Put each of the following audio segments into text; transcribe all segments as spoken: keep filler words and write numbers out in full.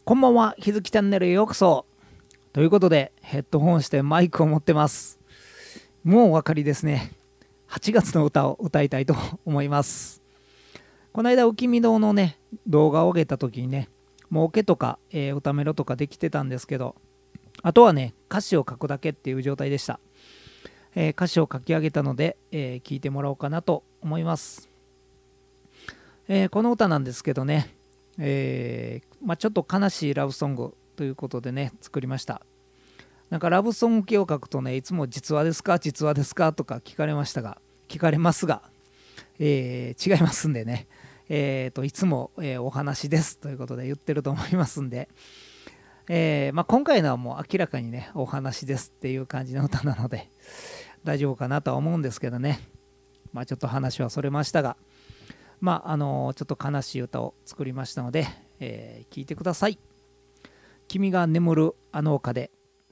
こんばんは、日月チャンネルへようこそ。ということで、ヘッドホンしてマイクを持ってます。もうお分かりですね。はちがつの歌を歌いたいと思います。この間、おきみ堂のね、動画を上げた時にね、もうオケとか、えー、歌メロとかできてたんですけど、あとはね、歌詞を書くだけっていう状態でした。えー、歌詞を書き上げたので、えー、聞いてもらおうかなと思います。えー、この歌なんですけどね、えーまあ、ちょっと悲しいラブソングということでね作りました。なんかラブソング系を書くとねいつも実話ですか実話ですかとか聞かれましたが聞かれますが、えー、違いますんでね、えー、といつも、えー、お話ですということで言ってると思いますんで、えーまあ、今回のはもう明らかにねお話ですっていう感じの歌なので大丈夫かなとは思うんですけどね、まあ、ちょっと話はそれましたが、まああのー、ちょっと悲しい歌を作りましたので、えー、聞いてください。君が眠るあの丘で。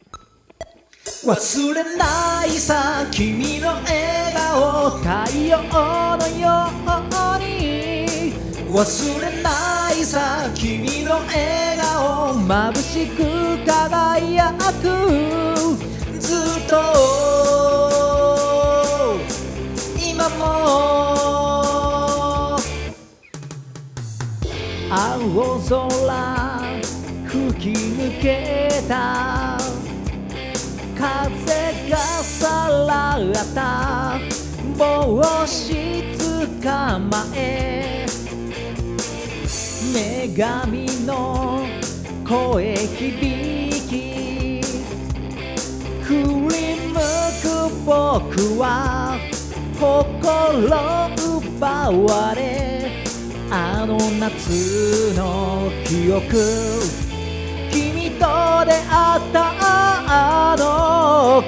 忘れないさ君の笑顔太陽のように忘れないさ君の笑顔眩しく輝くずっと今も青空吹き抜けた風がさらった帽子捕まえ女神の声響き振り向く僕は心奪われあの夏の記憶君と出会ったあの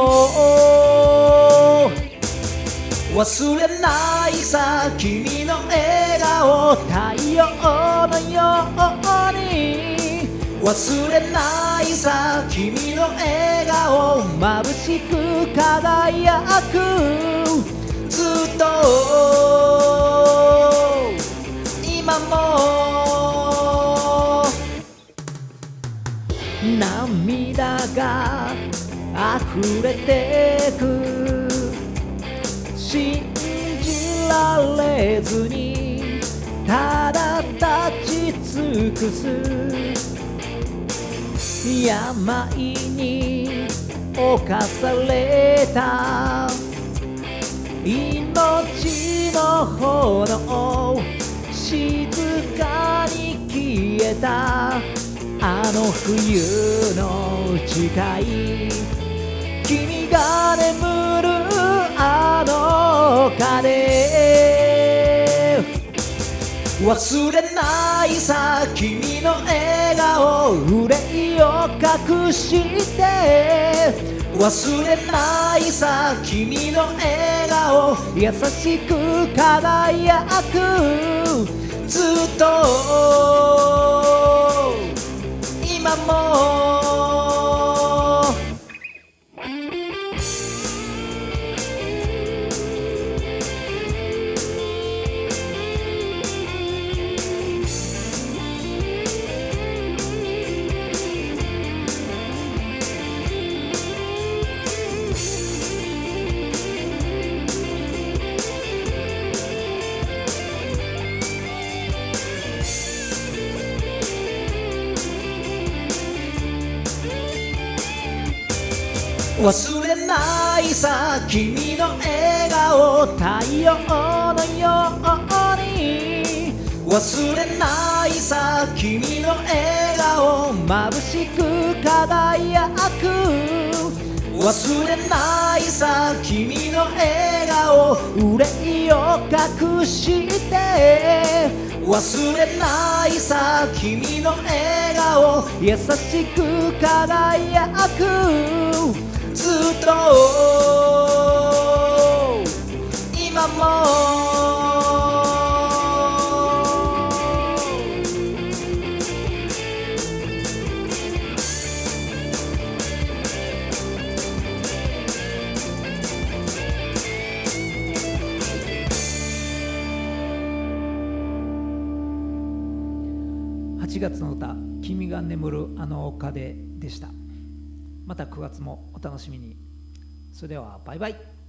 顔忘れないさ君の笑顔太陽のように忘れないさ君の笑顔眩しく輝くずっと今も涙が溢れてく信じられずにただ立ち尽くす病に侵された命の炎静かに消えたあの冬の誓い君が眠るあの丘で忘れないさ君の笑顔憂いを隠して忘れないさ君の笑顔優しく輝くずっと今も忘れないさ君の笑顔太陽のように忘れないさ君の笑顔眩しく輝く忘れないさ君の笑顔憂いを隠して忘れないさ君の笑顔優しく輝くずっと今もはちがつの歌「君が眠るあの丘で」でした。またくがつもお楽しみに。それではバイバイ。